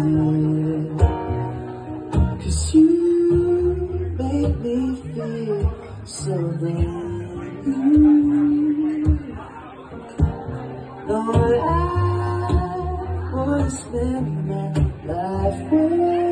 'cause you make me feel so brand new. Lord, I wanna spend my life with you.